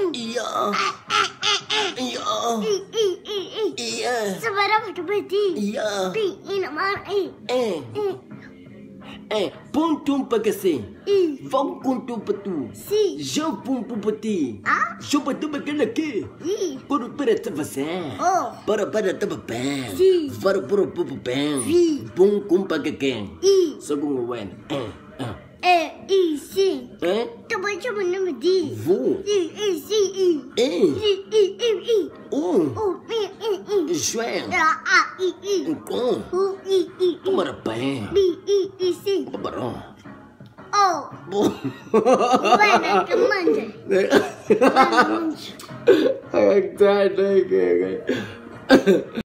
Iya. Iya. Iya. Sebarang ada beti. Iya. Ini nak marah. Pontum pagasi. Vão com tu patu. Si. Já pum pupati. Já patu bakalaki. Quando para te fazer. Para te bem. Si. Para pupu bem. Si. Pum com pagaken. Segundo wen. Si. Também chama nome de. Vou. Si. Joel. Com. Para bem. Si. Barão. Buena que mande. Ai, tá,